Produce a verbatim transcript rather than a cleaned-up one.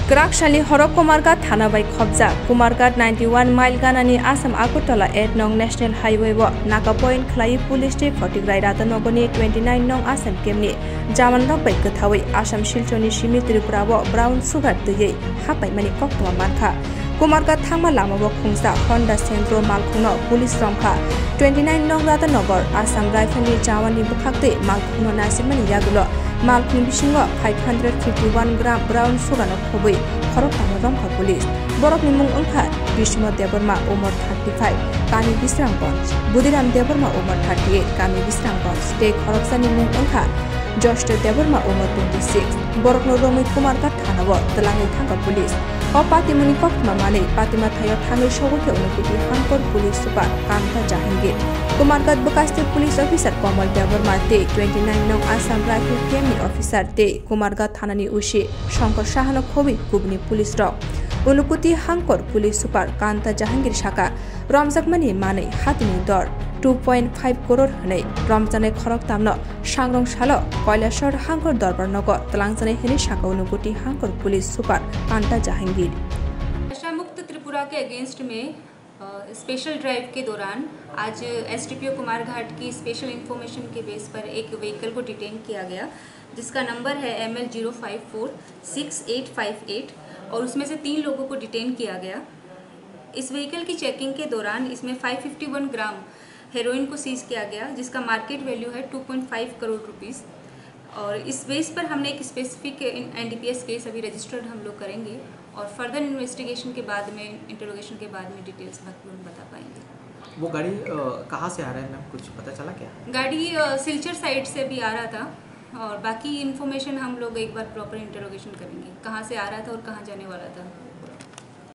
Grakshali Horok Kumarghat Thana by Khobja, Kumarghat ninety-one mile ganani Assam Agutala eight nong National Highway wo Naka Point Khlai Police State forty Rairata Nogoni twenty-nine nong Assam Kemni Jaman Nok by Kathawi Assam Shilchoni Shimi Tripura wo Brown Sugar Teye Hapai Mani Koktuma Manka Kumarghat Thangma Lama wo Khungsa Honda Centro Malkhungno Police Romkha twenty-nine nong Rata Nogor Assam Rifle Jawani Bukhakte Malkhungno Nasimani Yagulo Malkhung Bishingo five hundred fifty-one gram brown sugar no khobui khorok tamo romkha police borok ni mung ongkha Bishmo Deborma umur thirty-five Kami Bisranggonj Budiram Deborma umur thirty-eight Kami Bisranggonj te khoroksa ni mung ongkha Joshto Deborma umur twenty-six borok no Romi Kumarghat thana wo telangi thangka police o patimuni koktma mane patima thayo thangai sogoke unukuti hankor police super Kanta Jahangir Kumarghat Bukasti Police Officer Komal Deborma te twenty-nine nong Assam Rifle Kemi Officer te Kumarghat Thanani Ushi Shankar Shahano Khobi Kubni Police Rok Unukuti Hankor Police Super Kanta Jahangir Shaka Ramjakmani Mane Hatini Dor two point five crore Hane Ramjane Khorok Tamno Shangrong Shalo Koilashor Hankor Dorbar Nogo Talangjane Hene Shaka Unukuti Hankor Police Super Kanta Jahangir नशा मुक्त त्रिपुरा के against में special drive के दौरान आज SDPO Kumarghat की special information के base पर एक व्हीकल को डिटेन किया गया जिसका नंबर है M L zero five four six eight five eight और उसमें से तीन लोगों को डिटेन किया गया। इस व्हीकल की चेकिंग के दौरान इसमें पाँच सौ इक्यावन ग्राम हेरोइन को सीज किया गया जिसका मार्केट वैल्यू है two point five crore rupees और इस बेस पर हमने एक स्पेसिफिक एनडीपीएस केस अभी रजिस्टर्ड हम लोग करेंगे और फर्दर इन्वेस्टिगेशन के बाद में इंटरोगेशन के बाद में डिटेल्स बाकी बता पाएंगे। वो गाड़ी कहाँ से आ रहा है मैम, कुछ पता चला क्या? गाड़ी सिलचर साइड से भी आ रहा था और बाकी इन्फॉर्मेशन हम लोग एक बार प्रॉपर इंटरोगेशन करेंगे कहाँ से आ रहा था और कहाँ जाने वाला था।